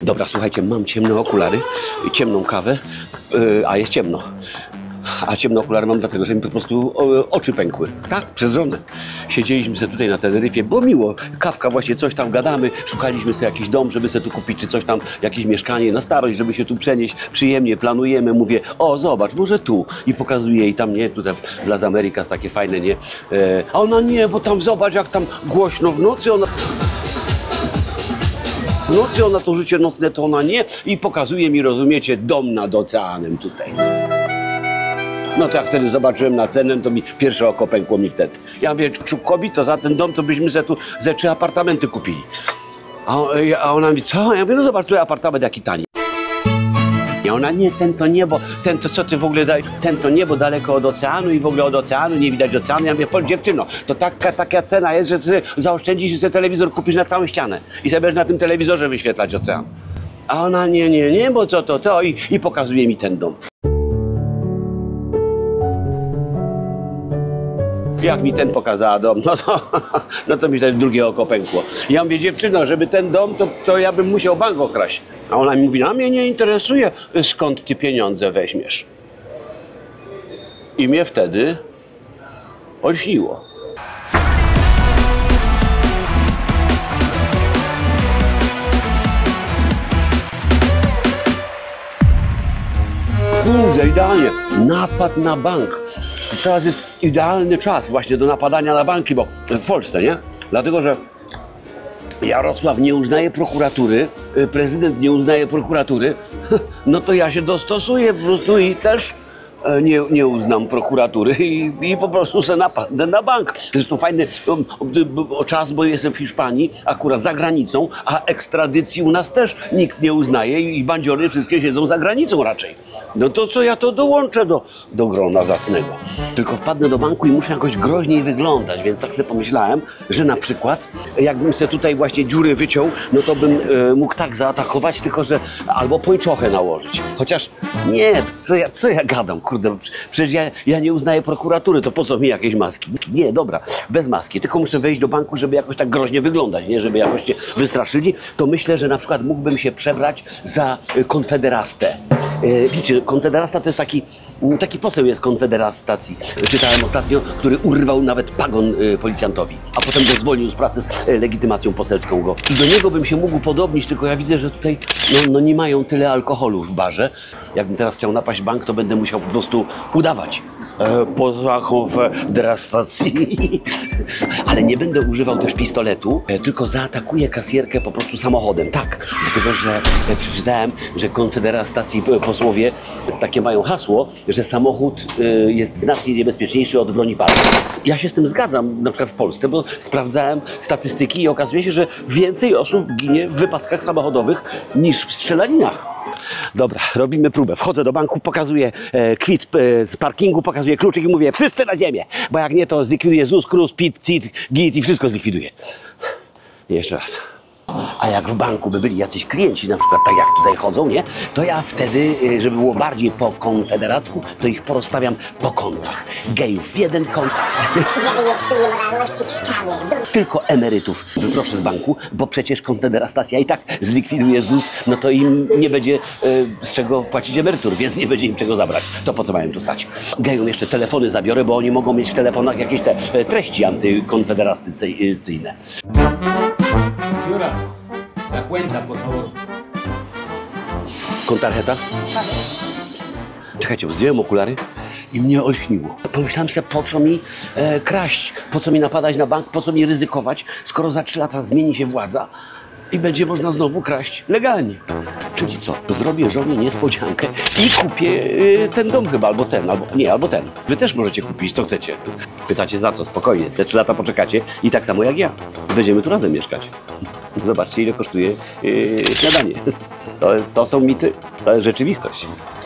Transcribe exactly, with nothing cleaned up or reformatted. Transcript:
Dobra, słuchajcie, mam ciemne okulary, ciemną kawę, yy, a jest ciemno. A ciemne okulary mam dlatego, że mi po prostu o, oczy pękły. Tak, przez żonę. Siedzieliśmy sobie tutaj na Teneryfie, było miło. Kawka właśnie, coś tam gadamy, szukaliśmy sobie jakiś dom, żeby sobie tu kupić, czy coś tam, jakieś mieszkanie na starość, żeby się tu przenieść. Przyjemnie planujemy, mówię, o zobacz, może tu. I pokazuję jej tam, nie, tutaj w Las Americas takie fajne, nie. E, a ona nie, bo tam zobacz, jak tam głośno w nocy ona... W nocy ona to życie nocne, to ona nie. I pokazuje mi, rozumiecie, dom nad oceanem tutaj. No to jak wtedy zobaczyłem na cenę, to mi pierwsze oko pękło mi wtedy. Ja mówię, Czubkowi, to za ten dom to byśmy sobie tu ze trzy apartamenty kupili. A, a ona mówi, co? Ja mówię, no zobacz, tu apartament jaki tani. A ona, nie, ten to niebo, ten to co ty w ogóle daj, ten to niebo daleko od oceanu i w ogóle od oceanu nie widać oceanu. Ja mówię, Pol, dziewczyno, to taka, taka cena jest, że ty zaoszczędzisz i sobie telewizor kupisz na całą ścianę i sobie będziesz na tym telewizorze wyświetlać ocean. A ona, nie, nie, nie, bo co to, to i, i pokazuje mi ten dom. Jak mi ten pokazała dom, no to, no to mi wtedy drugie oko pękło. Ja mówię, dziewczyno, żeby ten dom, to, to ja bym musiał bank okraść. A ona mi mówi, a mnie nie interesuje, skąd ty pieniądze weźmiesz. I mnie wtedy olśniło. Kurde, idealnie. Napad na bank. Teraz jest idealny czas właśnie do napadania na banki, bo w Polsce, nie? Dlatego, że Jarosław nie uznaje prokuratury, prezydent nie uznaje prokuratury, no to ja się dostosuję po prostu i też nie, nie uznam prokuratury i, i po prostu se napadę na bank. Zresztą fajny o, o czas, bo jestem w Hiszpanii, akurat za granicą, a ekstradycji u nas też nikt nie uznaje i bandziory wszystkie siedzą za granicą raczej. No to co, ja to dołączę do, do grona zacnego. Tylko wpadnę do banku i muszę jakoś groźniej wyglądać, więc tak sobie pomyślałem, że na przykład jakbym sobie tutaj właśnie dziury wyciął, no to bym e, mógł tak zaatakować, tylko że albo pończochę nałożyć. Chociaż nie, co ja, co ja gadam, kurde, przecież ja, ja nie uznaję prokuratury, to po co mi jakieś maski? Nie, dobra, bez maski, tylko muszę wejść do banku, żeby jakoś tak groźnie wyglądać, nie, żeby jakoś cię wystraszyli, to myślę, że na przykład mógłbym się przebrać za konfederastę. E, wiecie, konfederasta to jest taki, taki poseł jest konfederastacji, czytałem ostatnio, który urwał nawet pagon y, policjantowi, a potem go zwolnił z pracy z y, legitymacją poselską go. I do niego bym się mógł podobnić, tylko ja widzę, że tutaj no, no nie mają tyle alkoholu w barze. Jakbym teraz chciał napaść bank, to będę musiał po prostu udawać e, poza konfederastacji. Ale nie będę używał też pistoletu, e, tylko zaatakuję kasjerkę po prostu samochodem. Tak, dlatego że e, przeczytałem, że konfederastacji posłowie takie mają hasło, że samochód y, jest znacznie niebezpieczniejszy od broni palnej. Ja się z tym zgadzam, na przykład w Polsce, bo sprawdzałem statystyki i okazuje się, że więcej osób ginie w wypadkach samochodowych niż w strzelaninach. Dobra, robimy próbę. Wchodzę do banku, pokazuję e, kwit e, z parkingu, pokazuję kluczyk i mówię, wszyscy na ziemię, bo jak nie, to zlikwiduję Z U S, K R U S, P I T, C I T, G I T i wszystko zlikwiduję. Jeszcze raz. A jak w banku by byli jacyś klienci, na przykład tak jak tutaj chodzą, nie? To ja wtedy, żeby było bardziej po konfederacku, to ich porozstawiam po kątach. Gejów w jeden kąt. Żeby nie psuje moralności czarnych. Tylko emerytów wyproszę z banku, bo przecież konfederacja i tak zlikwiduje Z U S, no to im nie będzie e, z czego płacić emerytur, więc nie będzie im czego zabrać. To po co mają tu stać? Gejom jeszcze telefony zabiorę, bo oni mogą mieć w telefonach jakieś te e, treści antykonfederacyjne. Señora, la cuenta, por favor. ¿Con tarjeta? Czekajcie, zdjąłem okulary i mnie olśniło. Pomyślałem sobie, po co mi e, kraść, po co mi napadać na bank, po co mi ryzykować, skoro za trzy lata zmieni się władza i będzie można znowu kraść legalnie. Czyli co? Zrobię żonie niespodziankę i kupię y, ten dom chyba, albo ten, albo nie, albo ten. Wy też możecie kupić, co chcecie. Pytacie za co? Spokojnie, te trzy lata poczekacie i tak samo jak ja. Będziemy tu razem mieszkać. Zobaczcie, ile kosztuje yy, śniadanie. To, to są mity, to jest rzeczywistość.